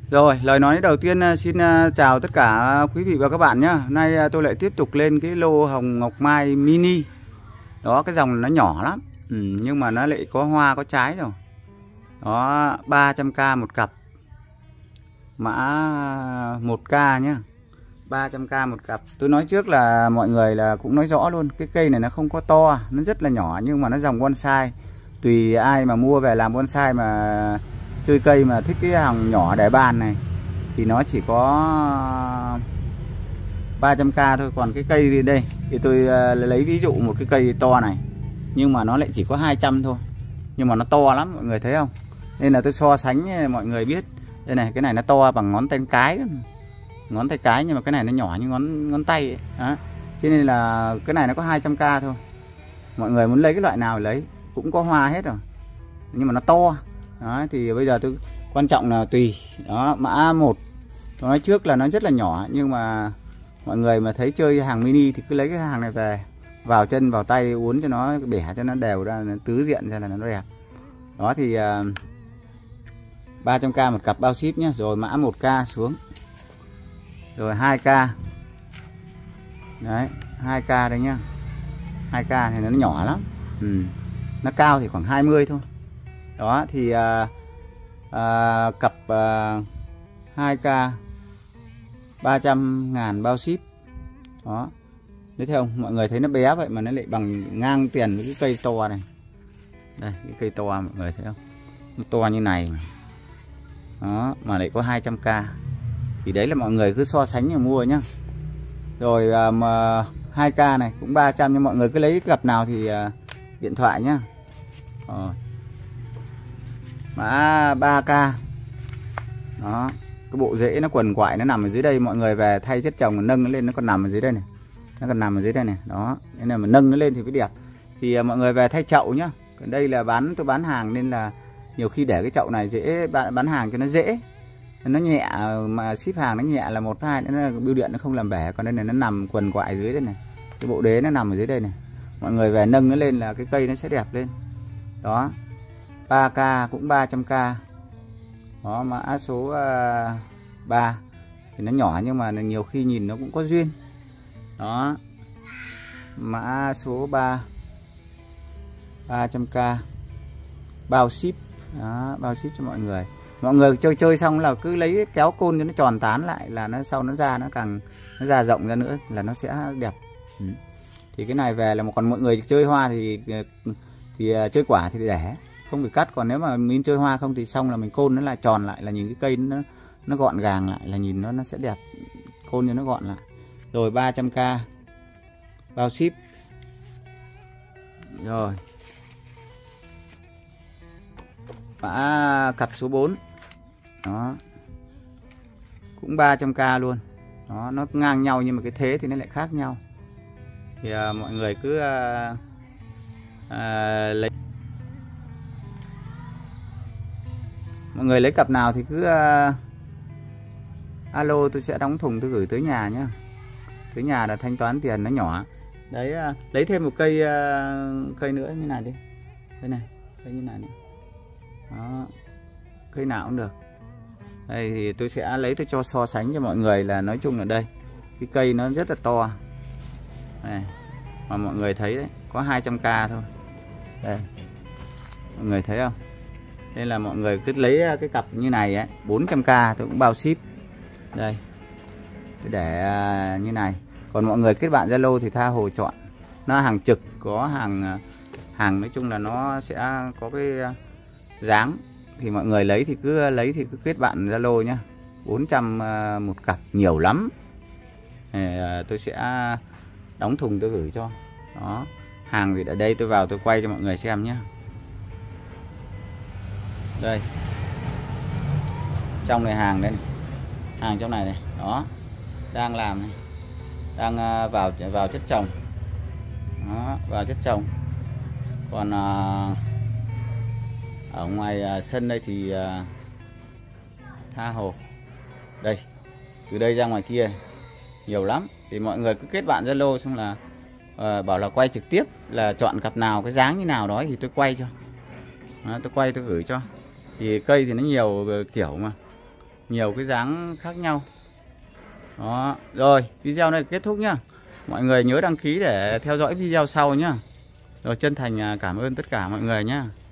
Rồi, lời nói đầu tiên xin chào tất cả quý vị và các bạn nhé. Hôm nay tôi lại tiếp tục lên cái lô hồng ngọc mai mini. Đó, cái dòng nó nhỏ lắm, nhưng mà nó lại có hoa có trái rồi. Đó, 300k một cặp. Mã 1k nhé, 300k một cặp. Tôi nói trước là mọi người là cũng nói rõ luôn, cái cây này nó không có to, nó rất là nhỏ, nhưng mà nó dòng bonsai. Tùy ai mà mua về làm bonsai mà chơi cây mà thích cái hàng nhỏ để bàn này thì nó chỉ có 300k thôi. Còn cái cây thì đây thì tôi lấy ví dụ một cái cây to này, nhưng mà nó lại chỉ có 200 thôi, nhưng mà nó to lắm, mọi người thấy không? Nên là tôi so sánh mọi người biết. Đây này, cái này nó to bằng ngón tay cái, ngón tay cái, nhưng mà cái này nó nhỏ như ngón tay ấy. Đó. Cho nên là cái này nó có 200k thôi. Mọi người muốn lấy cái loại nào lấy, cũng có hoa hết rồi, nhưng mà nó to. Đó, thì bây giờ tôi quan trọng là tùy. Đó, mã 1 tôi nói trước là nó rất là nhỏ, nhưng mà mọi người mà thấy chơi hàng mini thì cứ lấy cái hàng này về, vào chân vào tay uốn cho nó bẻ cho nó đều ra, nó tứ diện ra là nó đẹp. Đó thì 300k một cặp bao ship nhé. Rồi mã 1k xuống. Rồi 2k. Đấy, 2k đây nhá. 2k thì nó nhỏ lắm. Nó cao thì khoảng 20 thôi. Đó thì cặp 2k 300.000 bao ship. Đó. Đấy, thấy không? Mọi người thấy nó bé vậy mà nó lại bằng ngang tiền với cái cây to này. Đây, cái cây to mọi người thấy không? Nó to như này mà. Đó, mà lại có 200k. Thì đấy là mọi người cứ so sánh và mua nhá. Rồi 2k này cũng 300, nhưng mọi người cứ lấy cái cặp nào thì điện thoại nhá. Mã 3k. Đó, cái bộ rễ nó quần quại nó nằm ở dưới đây, mọi người về thay chất trồng nâng nó lên, nó còn nằm ở dưới đây này. Nó còn nằm ở dưới đây này. Đó, nên là mà nâng nó lên thì mới đẹp. Thì mọi người về thay chậu nhá. Đây là tôi bán hàng nên là nhiều khi để cái chậu này dễ bán hàng cho nó dễ. Nó nhẹ mà ship hàng nó nhẹ là 1 2, nó bưu điện nó không làm bể. Còn đây này nó nằm quần quại dưới đây này. Cái bộ đế nó nằm ở dưới đây này. Mọi người về nâng nó lên là cái cây nó sẽ đẹp lên. Đó. 3k cũng 300k. Đó, mã số 3 thì nó nhỏ nhưng mà nhiều khi nhìn nó cũng có duyên. Đó, mã số 3 300k bao ship. Đó, bao ship cho mọi người. Mọi người chơi xong là cứ lấy kéo côn cho nó tròn tán lại, là nó sau nó ra, nó càng nó ra rộng ra nữa là nó sẽ đẹp. Thì cái này về là còn mọi người chơi hoa thì chơi quả thì để không bị cắt. Còn nếu mà mình chơi hoa không thì xong là mình côn nó lại tròn lại, là nhìn cái cây nó gọn gàng lại, là nhìn nó sẽ đẹp. Côn cho nó gọn lại. Rồi 300k bao ship. Rồi mã cặp số 4. Đó, cũng 300k luôn. Đó, nó ngang nhau nhưng mà cái thế thì nó lại khác nhau. Thì mọi người cứ lấy, mọi người lấy cặp nào thì cứ alo, tôi sẽ đóng thùng tôi gửi tới nhà nhá. Tới nhà là thanh toán tiền nó nhỏ. Đấy, lấy thêm một cây nữa như này đi. Đây này, cây như này này. Đó, cây nào cũng được. Đây thì tôi sẽ lấy, tôi cho so sánh cho mọi người là nói chung là đây cái cây nó rất là to này, mà mọi người thấy đấy, có 200k thôi. Đây, mọi người thấy không? Nên là mọi người cứ lấy cái cặp như này ấy, 400k tôi cũng bao ship. Đây, để như này. Còn mọi người kết bạn Zalo thì tha hồ chọn. Nó hàng trực, có hàng nói chung là nó sẽ có cái dáng. Thì mọi người lấy thì cứ kết bạn Zalo nhá. 400 một cặp nhiều lắm. Tôi sẽ đóng thùng tôi gửi cho. Đó, hàng thì ở đây tôi vào tôi quay cho mọi người xem nhé. Đây, trong này hàng đây này. Hàng trong này này. Đó, đang làm này. Đang vào chất trồng. Đó, vào chất trồng. Còn ở ngoài sân đây thì tha hồ. Đây, từ đây ra ngoài kia nhiều lắm. Thì mọi người cứ kết bạn Zalo xong là bảo là quay trực tiếp, là chọn cặp nào cái dáng như nào đó thì tôi quay cho. Đó, tôi quay tôi gửi cho. Thì cây thì nó nhiều kiểu mà. nhiều cái dáng khác nhau. Đó, rồi video này kết thúc nhá. Mọi người nhớ đăng ký để theo dõi video sau nhá. Rồi chân thành cảm ơn tất cả mọi người nhá.